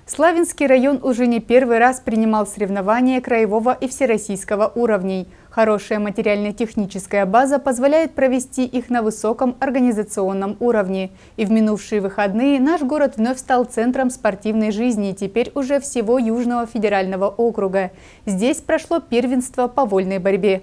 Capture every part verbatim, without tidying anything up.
Славянский район уже не первый раз принимал соревнования краевого и всероссийского уровней. Хорошая материально-техническая база позволяет провести их на высоком организационном уровне. И в минувшие выходные наш город вновь стал центром спортивной жизни, теперь уже всего Южного федерального округа. Здесь прошло первенство по вольной борьбе.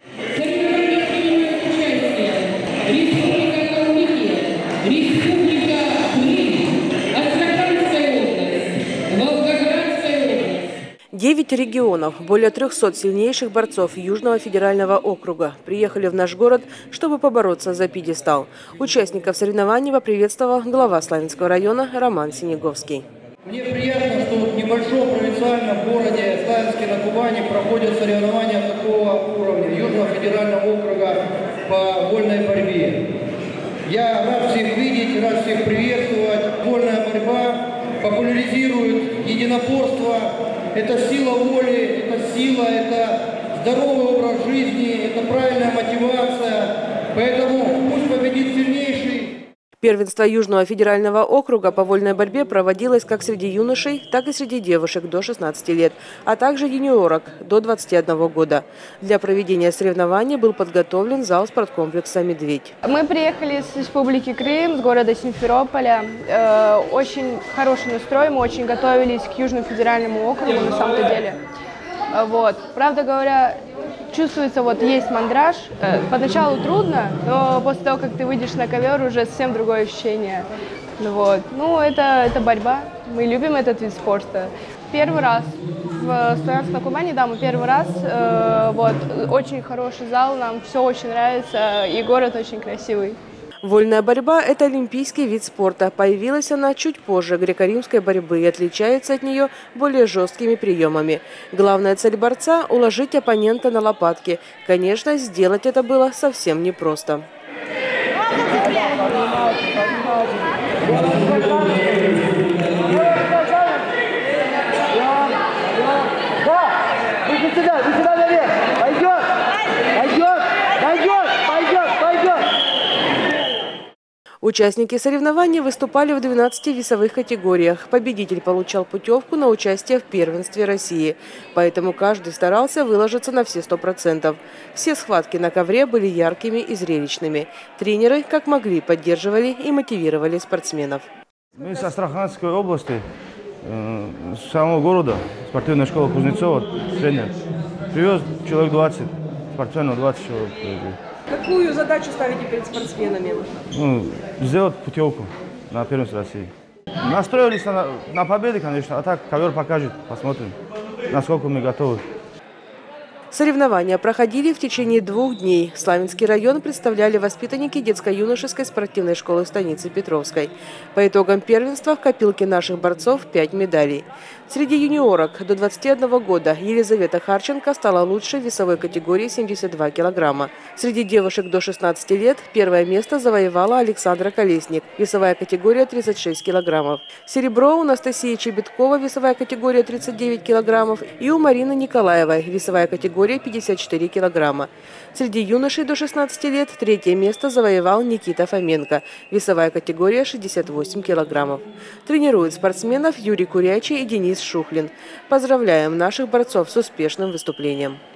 Девять регионов, более трёхсот сильнейших борцов Южного федерального округа приехали в наш город, чтобы побороться за пьедестал. Участников соревнований поприветствовал глава Славянского района Роман Синеговский. Мне приятно, что в небольшом провинциальном городе Славянске на Кубани проходят соревнования такого уровня Южного федерального округа по вольной борьбе. Я рад всех видеть, рад всех приветствовать. Вольная борьба популяризирует единоборство. Это сила воли, это сила, это здоровый образ жизни, это правильная мотивация. Поэтому пусть победит сильнейший. Первенство Южного федерального округа по вольной борьбе проводилось как среди юношей, так и среди девушек до шестнадцати лет, а также юниорок до двадцати одного года. Для проведения соревнований был подготовлен зал спорткомплекса «Медведь». Мы приехали с Республики Крым, с города Симферополя. Э, очень хороший настрой, мы очень готовились к Южному федеральному округу на самом-то деле. Вот. Правда говоря, чувствуется, вот есть мандраж. Поначалу трудно, но после того, как ты выйдешь на ковер, уже совсем другое ощущение. Вот. Ну, это, это борьба. Мы любим этот вид спорта. Первый раз в Славянске на Кубани, да, мы первый раз. Вот. Очень хороший зал, нам все очень нравится, и город очень красивый. Вольная борьба – это олимпийский вид спорта. Появилась она чуть позже греко-римской борьбы и отличается от нее более жесткими приемами. Главная цель борца – уложить оппонента на лопатки. Конечно, сделать это было совсем непросто. Участники соревнований выступали в двенадцати весовых категориях. Победитель получал путевку на участие в первенстве России. Поэтому каждый старался выложиться на все сто процентов. Все схватки на ковре были яркими и зрелищными. Тренеры, как могли, поддерживали и мотивировали спортсменов. Мы из Астраханской области, с самого города, спортивная школа Кузнецова, тренер. Привез человек двадцать, спортсменов двадцать человек. Какую задачу ставите перед спортсменами? Ну, сделать путевку на первенство России. Настроились на, на победу, конечно, а так ковер покажет, посмотрим, насколько мы готовы. Соревнования проходили в течение двух дней. Славянский район представляли воспитанники детско-юношеской спортивной школы станицы Петровской. По итогам первенства в копилке наших борцов пять медалей. Среди юниорок до двадцати одного года Елизавета Харченко стала лучшей в весовой категории семьдесят два килограмма. Среди девушек до шестнадцати лет первое место завоевала Александра Колесник, весовая категория тридцать шесть килограммов. Серебро у Анастасии Чебеткова, весовая категория тридцать девять килограммов, и у Марины Николаевой, весовая категория пятьдесят четыре килограмма. Среди юношей до шестнадцати лет третье место завоевал Никита Фоменко, весовая категория шестьдесят восемь килограммов. Тренируют спортсменов Юрий Курячий и Денис Шухлин. Поздравляем наших борцов с успешным выступлением.